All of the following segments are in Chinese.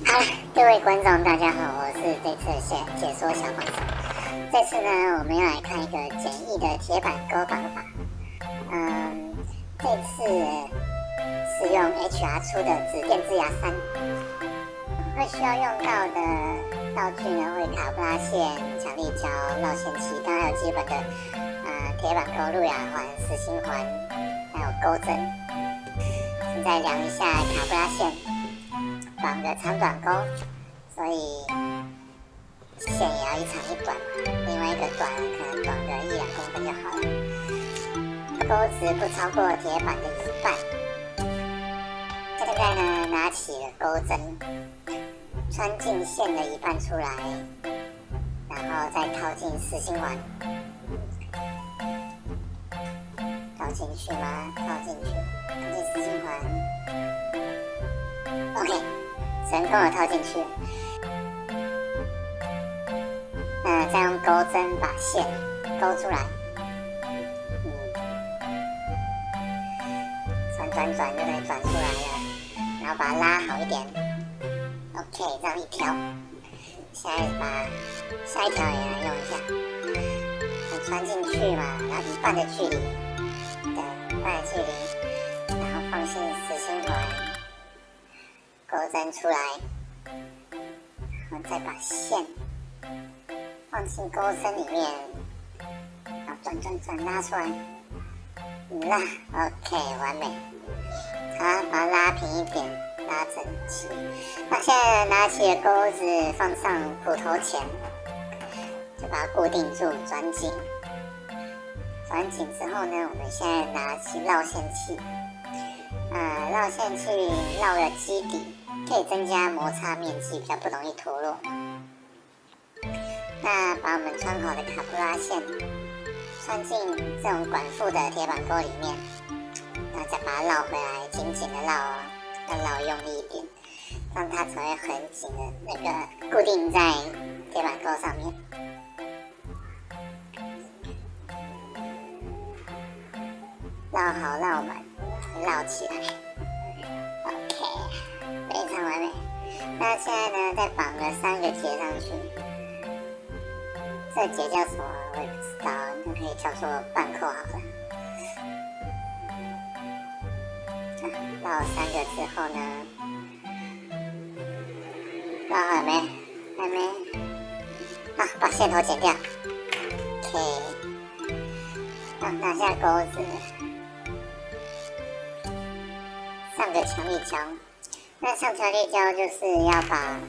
好了，各位观众，大家好，我是这次的解说小帮手。这次呢，我们要来看一个简易的铁板钩绑法。这次是用 HR 出的指电智牙3，会需要用到的道具呢，会卡布拉线、强力胶、绕线器，当然还有基本的铁板钩、路亚环、实心环，还有钩针。现在量一下卡布拉线。绑个长短钩，所以线也要一长一短嘛。另外一个短可能短个1-2公分就好了。钩子不超过铁板的1半。现在呢，拿起了钩针，穿进线的1半出来，然后再套进实心环。套进去吗？套进去，套进实心环。OK。成功的套进去，再用钩针把线勾出来，转就可以转出来了，然后把它拉好一点 ，OK， 这样一条，现在把下一条也来用一下，穿进去嘛，然后1半的距离，对，1半的距离，然后放进实心环。钩针出来，然后再把线放进钩针里面，然后转拉出来，拉 ，OK， 完美。好，把它拉平一点，拉整齐。那现在拿起了钩子放上斧头前，就把它固定住，转紧。转紧之后呢，我们现在拿起绕线器，绕线器绕了基底。可以增加摩擦面积，比较不容易脱落。那把我们穿好的卡布拉线穿进这种管腹的铁板钩里面，然后再把它绕回来，紧紧的绕哦，要绕用力一点，让它才会很紧的那个固定在铁板钩上面。绕好绕满，绕起来。非常完美。那现在呢，再绑了3个结上去。这个结叫什么？我也不知道，那可以叫做半扣好了。绕了3个之后呢，绕好了没？还没。好，把线头剪掉。OK。拿下钩子，上个强力胶。那上强力胶就是要把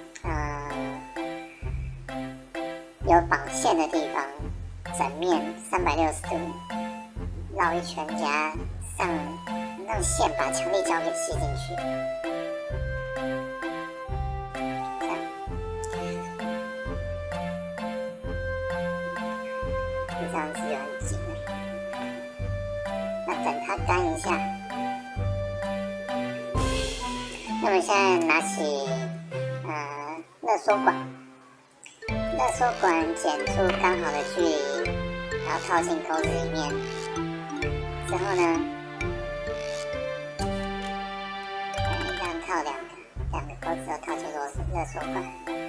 有绑线的地方整面360度绕一圈，加上让线把强力胶给吸进去，这样，这样子就很紧了。那等它干一下。那么现在拿起热缩管，热缩管剪出刚好的距离，然后套进钩子里面。之后呢，这样套2个钩子都套进热缩管。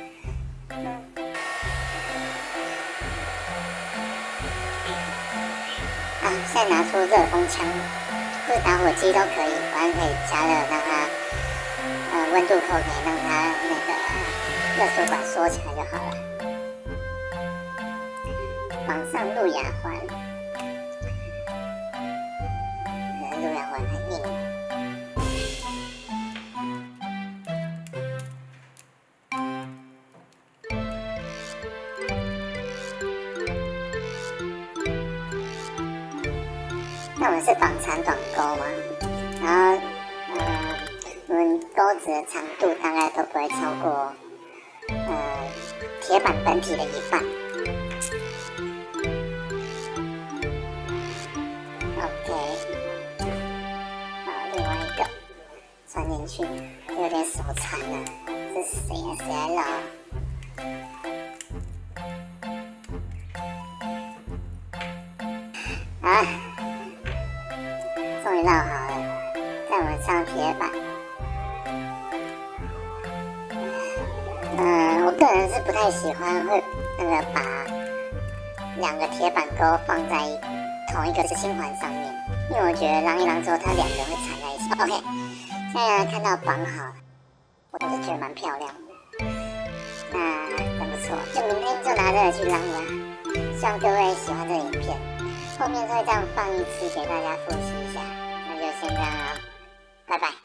好，现在拿出热风枪或者打火机都可以，反正可以加热让它。温度扣可以让它那个热缩管缩起来就好了。绑上路亚环，路亚环很硬。那我们是绑长短钩嘛，然后我们钩子的长度大概都不会超过铁板本体的1半。OK， 好，另外一个穿进去，有点手残了，这是谁啊？谁来绕？啊，终于绕好了，在我们上铁板。 人是不太喜欢会把两个铁板钩放在同一个星环上面，因为我觉得让一让之后，它两个会缠在一起。OK， 现在看到绑好，我是觉得蛮漂亮的，那真不错。就明天就拿这个去让吧，希望各位喜欢这个影片。后面会这样放一次给大家复习一下，那就先这样了，拜拜。